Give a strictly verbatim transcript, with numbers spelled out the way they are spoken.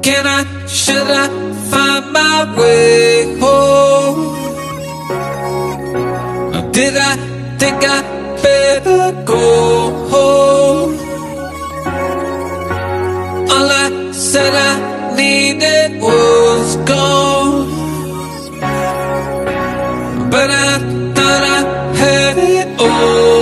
Can I, should I find my way home? Or did I think I better go home? All I said I needed was gone, but I thought I had it all.